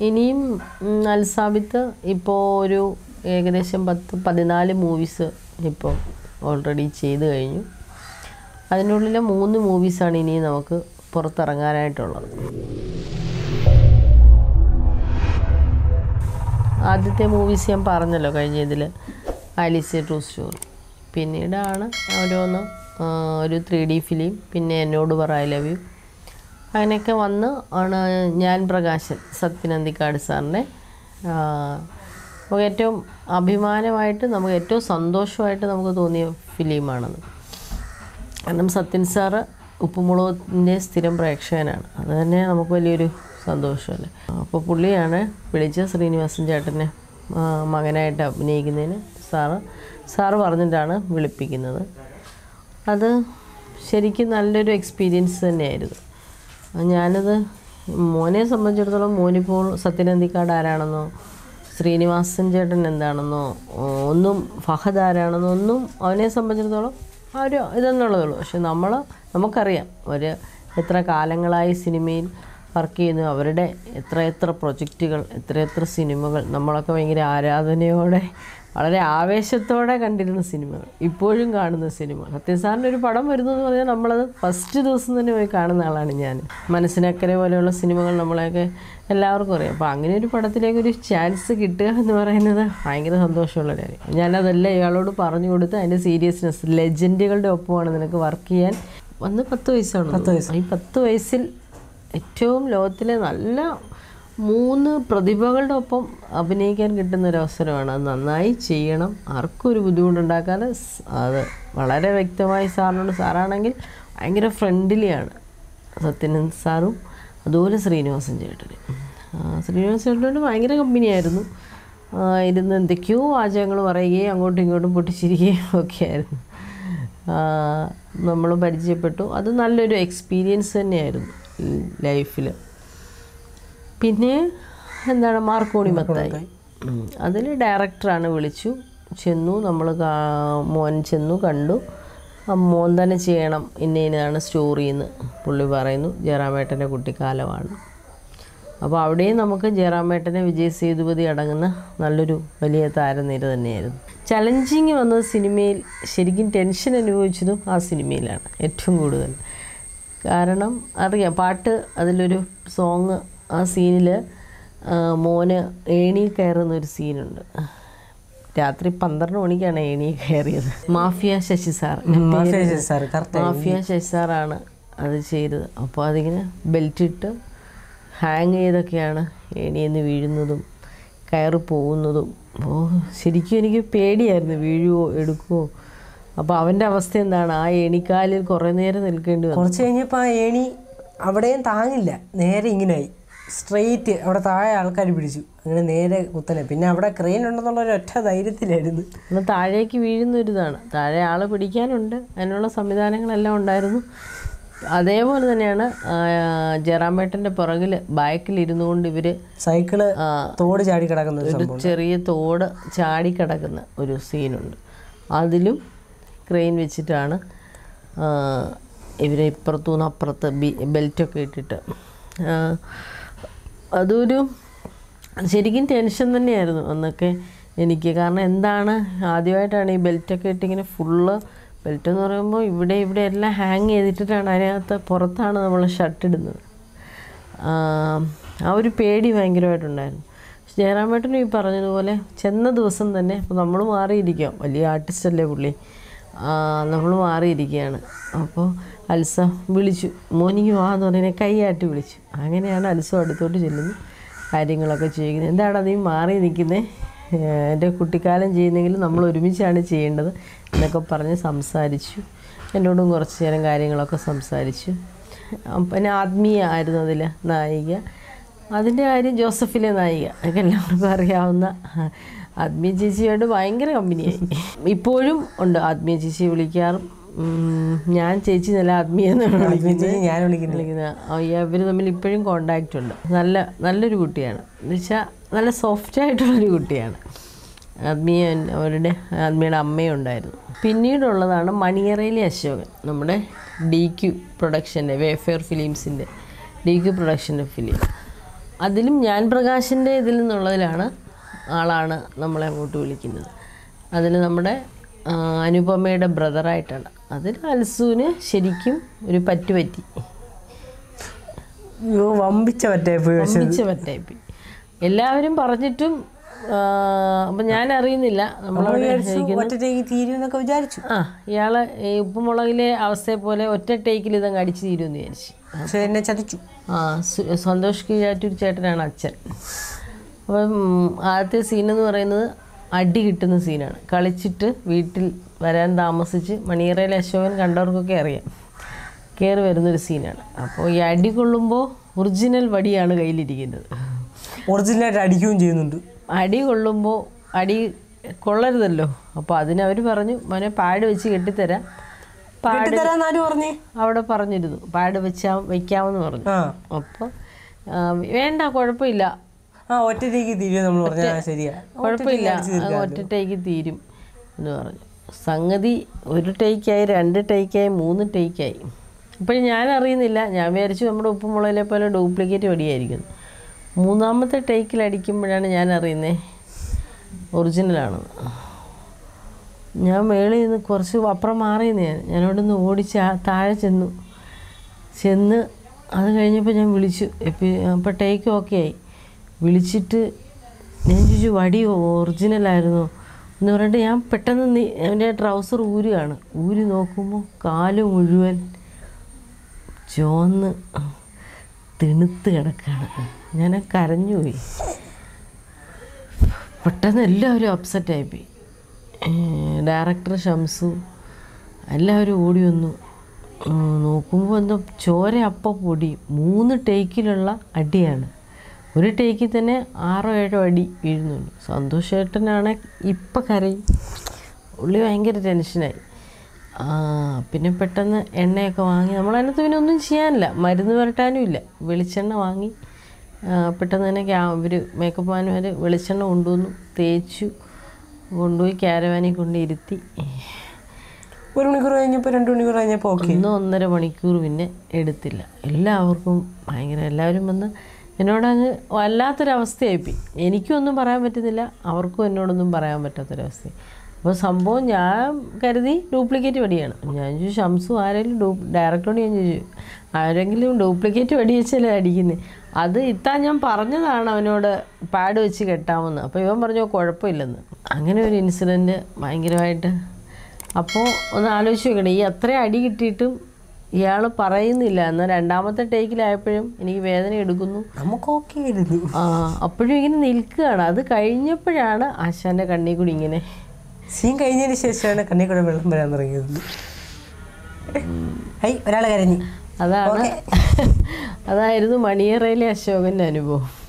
ഇനിയും അൽസാബിത്ത് ഇപ്പോൾ ഒരു ഏകദേശം 10-14 മൂവീസ് ഇപ്പോൾ ഓൾറെഡി ചെയ്തു കഴിഞ്ഞു. അതിനുള്ളിലെ 3 മൂവീസാണ് ഇനി നമുക്ക് പുറത്തിറങ്ങാനായിട്ടുള്ളത്. ആദ്യത്തെ മൂവീസ് ഞാൻ പറഞ്ഞല്ലോ കഴിഞ്ഞ ഇതിൽ, ആലീസ് ട്രൂ സ്റ്റോറി. പിന്നീടാണ് ഓരോന്ന് ഒരു 3D ഫിലിം, പിന്നെ എന്നോട് പറ ഐ ലവ് യു, അങ്ങനെയൊക്കെ വന്ന് ആണ് ഞാൻ പ്രകാശൻ സത്യൻ അന്തിക്കാട് സാറിൻ്റെ നമുക്ക് ഏറ്റവും അഭിമാനമായിട്ട്, നമുക്ക് ഏറ്റവും സന്തോഷമായിട്ട് നമുക്ക് തോന്നിയ ഫിലിമാണത്. കാരണം സത്യൻ സാറ് ഉപ്പുമുളകിൻ്റെ സ്ഥിരം പ്രേക്ഷകനാണ്. അത് തന്നെ നമുക്ക് വലിയൊരു സന്തോഷമല്ലേ. അപ്പോൾ പുള്ളിയാണ് വിളിച്ച് ശ്രീനിവാസൻ ചേട്ടനെ മകനായിട്ട് അഭിനയിക്കുന്നതിന് സാറ് പറഞ്ഞിട്ടാണ് വിളിപ്പിക്കുന്നത്. അത് ശരിക്കും നല്ലൊരു എക്സ്പീരിയൻസ് തന്നെയായിരുന്നു. ഞാനത് മോനെ സംബന്ധിച്ചിടത്തോളം, മോനിപ്പോൾ സത്യൻ അന്തിക്കാട് ആരാണെന്നോ ശ്രീനിവാസൻ ചേട്ടൻ എന്താണെന്നോ ഒന്നും, ഫഹദ് ആരാണെന്നോ ഒന്നും അവനെ സംബന്ധിച്ചിടത്തോളം ആ ഒരു ഇതെന്നുള്ളതേ ഉള്ളൂ. പക്ഷെ നമുക്കറിയാം എത്ര കാലങ്ങളായി സിനിമയിൽ വർക്ക് ചെയ്യുന്നു, അവരുടെ എത്ര പ്രൊജക്റ്റുകൾ, എത്ര സിനിമകൾ നമ്മളൊക്കെ ഭയങ്കര ആരാധനയോടെ വളരെ ആവേശത്തോടെ കണ്ടിരുന്ന സിനിമകൾ, ഇപ്പോഴും കാണുന്ന സിനിമകൾ. സത്യൻ സാറിൻ്റെ ഒരു പടം വരുന്നതെന്ന് പറഞ്ഞാൽ നമ്മളത് ഫസ്റ്റ് ദിവസം തന്നെ പോയി കാണുന്ന ആളാണ് ഞാൻ. മനസ്സിനക്കരെ പോലെയുള്ള സിനിമകൾ നമ്മളെയൊക്കെ എല്ലാവർക്കും അറിയാം. അപ്പോൾ അങ്ങനെ ഒരു പടത്തിലേക്കൊരു ചാൻസ് കിട്ടുക എന്ന് പറയുന്നത് ഭയങ്കര സന്തോഷമുള്ള കാര്യം. ഞാനതെല്ലാം ഇയാളോട് പറഞ്ഞു കൊടുത്ത് അതിൻ്റെ സീരിയസ്നെസ്, ലെജൻഡുകളുടെ ഒപ്പമാണ് നിനക്ക് വർക്ക് ചെയ്യാൻ. 10 വയസ്സാണ്. ഈ 10 വയസ്സിൽ ഏറ്റവും ലോകത്തിലെ നല്ല 3 പ്രതിഭകളുടെ ഒപ്പം അഭിനയിക്കാൻ കിട്ടുന്നൊരവസരമാണ്. അത് നന്നായി ചെയ്യണം, ആർക്കും ഒരു ബുദ്ധിമുട്ടുണ്ടാക്കാതെ. അത് വളരെ വ്യക്തമായി സാറാണെങ്കിൽ ഭയങ്കര ഫ്രണ്ട്ലിയാണ്. സത്യൻ സാറും അതുപോലെ ശ്രീനിവാസൻ ചേട്ടനോട് ഭയങ്കര കമ്പനിയായിരുന്നു. ഇരുന്ന് എന്തൊക്കെയോ വാചകങ്ങൾ പറയുകയും അങ്ങോട്ടും ഇങ്ങോട്ടും പൊട്ടിച്ചിരിക്കുകയും ഒക്കെ ആയിരുന്നു. നമ്മൾ പരിചയപ്പെട്ടു. അത് നല്ലൊരു എക്സ്പീരിയൻസ് തന്നെയായിരുന്നു ലൈഫിൽ. പിന്നെ എന്താണ്, മാർക്കോണി മത്തായി, അതിൽ ഡയറക്ടറാണ് വിളിച്ചു ചെന്നു. മോൻ ചെന്നു കണ്ടു. മോൻ തന്നെ ചെയ്യണം, ഇന്നതാണ് സ്റ്റോറിയെന്ന് പുള്ളി പറയുന്നു. ജയറാമേട്ടൻ്റെ കുട്ടിക്കാലമാണ്. അപ്പോൾ അവിടെയും നമുക്ക് ജയറാമേട്ടനെ, വിജയ് സേതുപതി അടങ്ങുന്ന നല്ലൊരു വലിയ താരനിര തന്നെയായിരുന്നു. ചലഞ്ചിങ് വന്നത് സിനിമയിൽ ശരിക്കും ടെൻഷൻ അനുഭവിച്ചതും ആ സിനിമയിലാണ് ഏറ്റവും കൂടുതൽ. കാരണം അറിയാം, പാട്ട്, അതിലൊരു സോങ്, ആ സീനിൽ മോന് ഏണി കയറുന്നൊരു സീനുണ്ട്. രാത്രി 12 മണിക്കാണ് ഏണി കയറിയത്. മാഫിയ ശശി സാറാണ് അത് ചെയ്തത്. അപ്പോൾ അതിങ്ങനെ ബെൽറ്റിട്ട് ഹാങ് ചെയ്തൊക്കെയാണ് ഏണിയെന്ന് വീഴുന്നതും കയറി പോകുന്നതും. ശരിക്കും എനിക്ക് പേടിയായിരുന്നു, വീഴുവോ എടുക്കുമോ. അപ്പോൾ അവൻ്റെ അവസ്ഥ എന്താണ്, ആ ഏണിക്കാലിൽ കുറേ നേരം നിൽക്കേണ്ടി വന്നു. കുറച്ച് കഴിഞ്ഞപ്പോൾ ആ ഏണി അവിടെയും താങ്ങില്ല, നേരെ ഇങ്ങനെയായി സ്ട്രെയിറ്റ് അവിടെ താഴെ ആൾക്കാർ പിടിച്ചു, അങ്ങനെ നേരെ കുത്തനെ. പിന്നെ അവിടെ ക്രെയിൻ ഉണ്ടെന്നുള്ള ഒരു ഒറ്റ ധൈര്യത്തിലായിരുന്നു. എന്നാൽ താഴേക്ക് വീഴുന്നൊരിതാണ്, താഴെ ആൾ പിടിക്കാനുണ്ട്, അതിനുള്ള സംവിധാനങ്ങളെല്ലാം ഉണ്ടായിരുന്നു. അതേപോലെ തന്നെയാണ് ജയറാമേട്ടൻ്റെ പുറകിൽ ബാക്കിലിരുന്നു കൊണ്ട് ഇവർ സൈക്കിള് തോട് ചാടി കിടക്കുന്ന ഒരു ചെറിയ തോട് ചാടി കിടക്കുന്ന ഒരു സീനുണ്ട്. അതിലും ക്രെയിൻ വെച്ചിട്ടാണ് ഇവരെ ഇപ്പുറത്തുനിന്ന് അപ്പുറത്ത് ബെൽറ്റൊക്കെ ഇട്ടിട്ട്. അതൊരു ശരിക്കും ടെൻഷൻ തന്നെയായിരുന്നു അന്നൊക്കെ എനിക്ക്. കാരണം എന്താണ്, ആദ്യമായിട്ടാണ് ഈ ബെൽറ്റൊക്കെ ഇട്ടിങ്ങനെ ഫുള്ള്, ബെൽറ്റ് എന്ന് പറയുമ്പോൾ ഇവിടെ എല്ലാം ഹാങ് ചെയ്തിട്ടിട്ടാണ്, അതിനകത്ത് പുറത്താണ് നമ്മൾ ഷർട്ട് ഇടുന്നത്. ആ ഒരു പേടി ഭയങ്കരമായിട്ടുണ്ടായിരുന്നു. ജയറാമേട്ടനും ഈ പറഞ്ഞതുപോലെ ചെന്ന ദിവസം തന്നെ നമ്മൾ മാറിയിരിക്കാം, വലിയ ആർട്ടിസ്റ്റല്ലേ പുള്ളി, നമ്മൾ മാറിയിരിക്കുകയാണ്. അപ്പോൾ അൽസ വിളിച്ചു, മോനിക്ക് വാ എന്ന് പറഞ്ഞാൽ കൈയാട്ടി വിളിച്ചു. അങ്ങനെയാണ് അൽസ അടുത്തോട്ട് ചെല്ലുന്നു, കാര്യങ്ങളൊക്കെ ചെയ്യുന്നത്. എന്താണ് നീ മാറി നിൽക്കുന്നത്, എൻ്റെ കുട്ടിക്കാലം ചെയ്യുന്നെങ്കിൽ നമ്മൾ ഒരുമിച്ചാണ് ചെയ്യേണ്ടത് എന്നൊക്കെ പറഞ്ഞ് സംസാരിച്ചു. എന്നോടും കുറച്ച് നേരം കാര്യങ്ങളൊക്കെ സംസാരിച്ചു. പിന്നെ ആത്മീയ ആയിരുന്നു അതിൽ നായിക. അതിൻ്റെ കാര്യം ജോസഫിലെ നായിക ഒക്കെ എല്ലാവർക്കും അറിയാവുന്ന ആത്മീയ ചേച്ചിയോട് ഭയങ്കര കമ്പനിയായി. ഇപ്പോഴും ഉണ്ട് ആത്മീയ ചേച്ചി വിളിക്കാറും. ഞാൻ ചേച്ചി നല്ല ആത്മീയ ഞാൻ വിളിക്കുന്നത്. ഇവർ തമ്മിൽ ഇപ്പോഴും കോണ്ടാക്റ്റ് ഉണ്ട്. നല്ലൊരു കുട്ടിയാണ്, എന്ന് വെച്ചാൽ നല്ല സോഫ്റ്റായിട്ടുള്ളൊരു കുട്ടിയാണ്. ആത്മീയയുടെ അമ്മയുണ്ടായിരുന്നു. പിന്നീടുള്ളതാണ് മണിയറയിലെ അശോകൻ, നമ്മുടെ DQ പ്രൊഡക്ഷൻ്റെ, വേഫെയർ ഫിലിംസിൻ്റെ DQ പ്രൊഡക്ഷൻ്റെ ഫിലിം. അതിലും ഞാൻ പ്രകാശിൻ്റെ ഇതിൽ നിന്നുള്ളതിലാണ് ആളാണ് നമ്മളെ അങ്ങോട്ട് വിളിക്കുന്നത്. അതിൽ നമ്മുടെ അനുപമയുടെ ബ്രദറായിട്ടാണ്. അതിൽ അൽസുവിന് ശരിക്കും ഒരു പറ്റി വമ്പിച്ച പറ്റായിപ്പോയി. എല്ലാവരും പറഞ്ഞിട്ടും അപ്പം ഞാൻ അറിയുന്നില്ല. തീരുന്നൊക്കെ വിചാരിച്ചു. ഇയാള് ഈ ഉപ്പുമുളകിലെ അവസ്ഥയെ പോലെ ഒറ്റ ടേക്കിൽ ഇതങ്ങ് അടിച്ച് തീരുമെന്ന് വിചാരിച്ചു. പക്ഷെ എന്നെ ചതിച്ചു. സന്തോഷ് കീഴാറ്റൂർ ചേട്ടനാണ് അച്ഛൻ. അപ്പം ആദ്യത്തെ സീനെന്ന് പറയുന്നത് അടി കിട്ടുന്ന സീനാണ്. കളിച്ചിട്ട് വീട്ടിൽ വരാൻ താമസിച്ച് മണിയറയിലെ അശോകൻ കണ്ടവർക്കൊക്കെ അറിയാം, കയറി വരുന്നൊരു സീനാണ്. അപ്പോൾ ഈ അടി കൊള്ളുമ്പോൾ ഒറിജിനൽ വടിയാണ് കയ്യിലിരിക്കുന്നത്. ഒറിജിനലായിട്ട് അടിക്കുകയും ചെയ്യുന്നുണ്ട്. അടി കൊള്ളുമ്പോൾ അടി കൊള്ളരുതല്ലോ. അപ്പോൾ അതിനവർ പറഞ്ഞു, മോനെ പാഡ് വെച്ച് കെട്ടിത്തരാം. അവിടെ പറഞ്ഞിരുന്നു പാഡ് വെക്കാമെന്ന് പറഞ്ഞു. അപ്പോൾ വേണ്ട, കുഴപ്പമില്ല, ഒറ്റ ടേക്ക് കുഴപ്പമില്ല, ഒറ്റ ടേക്ക് തീരും എന്ന് പറഞ്ഞു. സംഗതി 1 ടേക്കായി, 2 ടേക്കായി, 3 ടേക്കായി. ഇപ്പോഴും ഞാൻ അറിയുന്നില്ല. ഞാൻ വിചാരിച്ചു നമ്മുടെ ഉപ്പുമുളകിലെ പോലെ ഡ്യൂപ്ലിക്കേറ്റ് വടിയായിരിക്കുന്നു. 3ാമത്തെ ടേക്കിൽ അടിക്കുമ്പോഴാണ് ഞാൻ അറിയുന്നത് ഒറിജിനലാണെന്ന്. ഞാൻ മേളിൽ നിന്ന് കുറച്ച് അപ്പുറം മാറിയെന്ന് ഞാനവിടെ നിന്ന് ഓടിച്ച് താഴെ ചെന്ന് അത് കഴിഞ്ഞപ്പോൾ ഞാൻ വിളിച്ചു. അപ്പോൾ ടേക്ക് ഓക്കെ ആയി. വിളിച്ചിട്ട് ഞാൻ ചോദിച്ചു, വടി ഒറിജിനലായിരുന്നോ എന്ന് പറഞ്ഞിട്ട് ഞാൻ പെട്ടെന്ന് എൻ്റെ ട്രൗസർ ഊരി നോക്കുമ്പോൾ കാല് മുഴുവൻ ചോന്ന് തിണുത്ത് കിടക്കുകയാണ്. ഞാൻ കരഞ്ഞുപോയി. പെട്ടെന്ന് എല്ലാവരും അപ്സെറ്റായിപ്പോയി. ഡയറക്ടർ ഷംസു എല്ലാവരും ഓടി വന്നു. നോക്കുമ്പോൾ എന്തോ ചോര അപ്പം പൊടി. 3 ടേക്കിലുള്ള അടിയാണ്. 1 ടേക്കിൽ തന്നെ 6-7 അടി വീഴുന്നുള്ളൂ. സന്തോഷേട്ടനാണ് ഇപ്പം കരയും. ഉള്ളി ഭയങ്കര ടെൻഷനായി. പിന്നെ പെട്ടെന്ന് എണ്ണയൊക്കെ വാങ്ങി. നമ്മളതിനകത്ത് പിന്നെ ഒന്നും ചെയ്യാനില്ല, മരുന്ന് പുരട്ടാനും ഇല്ല. വെളിച്ചെണ്ണ വാങ്ങി പെട്ടെന്ന് തന്നെ ഇവർ മേക്കപ്പ് മാനുമാർ വെളിച്ചെണ്ണ കൊണ്ടുവന്നു, തേച്ചു, കൊണ്ടുപോയി ക്യാരവാനിൽ കൊണ്ടിരുത്തി. 1 മണിക്കൂർ കഴിഞ്ഞപ്പോൾ 2 മണിക്കൂർ കഴിഞ്ഞപ്പോൾ 1.5 മണിക്കൂർ പിന്നെ എടുത്തില്ല. എല്ലാവർക്കും എല്ലാവരും വന്ന് എന്നോടങ്ങ് വല്ലാത്തൊരവസ്ഥയായിപ്പോയി. എനിക്കും ഒന്നും പറയാൻ പറ്റുന്നില്ല, അവർക്കും എന്നോടൊന്നും പറയാൻ പറ്റാത്തൊരവസ്ഥ. അപ്പോൾ സംഭവം ഞാൻ കരുതി ഡ്യൂപ്ലിക്കേറ്റ് വടിയാണ്. ഞാൻ ചോദിച്ചു, ഷംസു ആരെങ്കിലും ഡയറക്ടറോട് ഞാൻ ചോദിച്ചു, ആരെങ്കിലും ഡ്യൂപ്ലിക്കേറ്റ് വടി വെച്ചല്ലേ അടിക്കുന്നത്? അത് ഞാൻ പറഞ്ഞതാണ് അവനോട് പാഡ് വെച്ച് കെട്ടാമെന്ന്. അപ്പോൾ ഇവൻ പറഞ്ഞു കുഴപ്പമില്ലെന്ന്. അങ്ങനെ ഒരു ഇൻസിഡൻറ്റ് ഭയങ്കരമായിട്ട്. അപ്പോൾ ഒന്ന് ആലോചിച്ച് നോക്കണേ, ഈ അത്രയും അടി കിട്ടിയിട്ടും ഇയാൾ പറയുന്നില്ല. എന്നാൽ 2ാമത്തെ ടേക്കിലായപ്പോഴും എനിക്ക് വേദന എടുക്കുന്നു. അപ്പോഴും ഇങ്ങനെ നിൽക്കുകയാണ്. അത് കഴിഞ്ഞപ്പോഴാണ് ആശാൻ്റെ കണ്ണിൽ കൂടി ഇങ്ങനെ സീൻ കഴിഞ്ഞതിന് ശേഷമാണ് കണ്ണിൽ കൂടെ വെള്ളം വരാൻ തുടങ്ങിയത്. ഒരാളെ കരഞ്ഞു. അതായിരുന്നു മണിയറയിലെ അശോകൻ്റെ അനുഭവം.